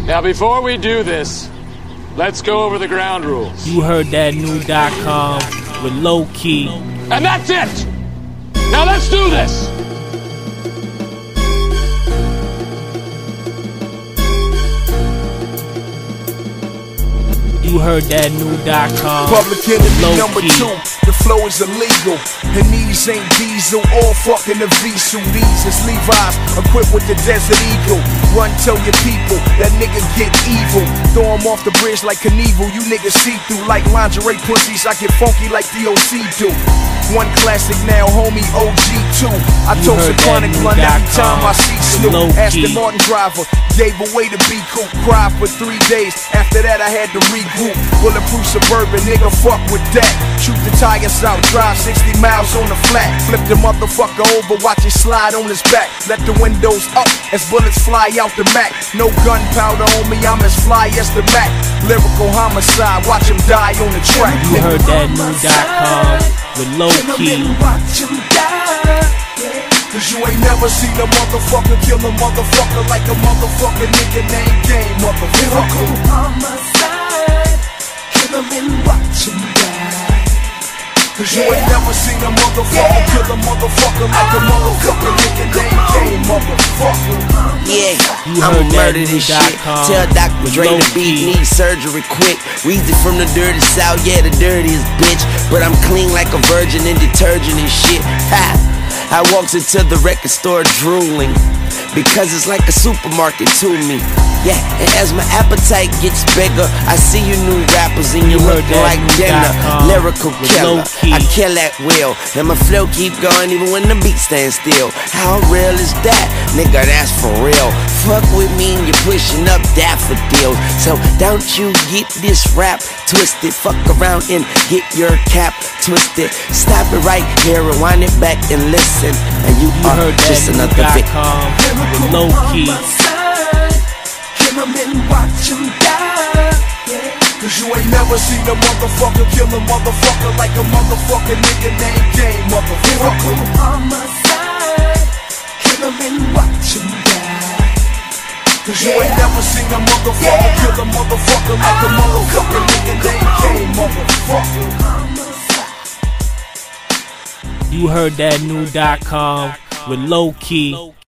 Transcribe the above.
Now, before we do this, let's go over the ground rules. You heard that new .com with low key. And that's it! Now let's do this! You heard that new .com. Public enemy number 2. The flow is illegal, and these ain't diesel, all fucking Evisu. These is Levi's, equipped with the Desert Eagle. Run, tell your people that nigga get evil. Throw him off the bridge like Knievel, you niggas see through. Like lingerie pussies, I get funky like D.O.C do. One classic now, homie, OG2. I toast a chronic blunt every time I see Snoop. Aston Martin Driver, gave away the Coupe. Cried for 3 days, after that I had to regroup. Bulletproof suburban, nigga, fuck with that. Shoot the tires out, drive 60 miles on the flat. Flip the motherfucker over, watch it slide on his back. Let the windows up as bullets fly out the Mac. No gunpowder on me, I'm as fly as the Mac. Lyrical homicide, watch him die on the track. You heard that new .com with low key. Cause you ain't never seen a motherfucker kill a motherfucker like a motherfucker nigga named Game, motherfucker. Lyrical homicide, kill him and watch him die. Cause you ain't never seen a motherfucker kill a motherfucker like a motherfucker nigga named Game, motherfucker. Yeah, I'ma murder this shit. Tell Dr. Dre to beat me surgery quick. Weezy from the dirty south, yeah, the dirtiest bitch. But I'm clean like a virgin and detergent and shit. Ha! I walks into the record store drooling, because it's like a supermarket to me. Yeah, and as my appetite gets bigger, I see you new rappers and you looking like dinner. Lyrical killer, I kill at will, and my flow keep going even when the beat stands still. How real is that? Nigga, that's for real. Fuck with me and you're pushing up daffodils. So don't you get this rap twisted. Fuck around and get your cap twisted. Stop it right here, rewind it back and listen. And you are just another victim. Low key. Kill him and watch him die. Cause you ain't never seen a motherfucker kill a motherfucker like a motherfucker nigga named Game, motherfucker. Lyrical homicide, kill him and watch him die. Cause you ain't never seen a motherfucker kill a motherfucker like a motherfucker nigga named Game, motherfucker. You heard that new .com with low key.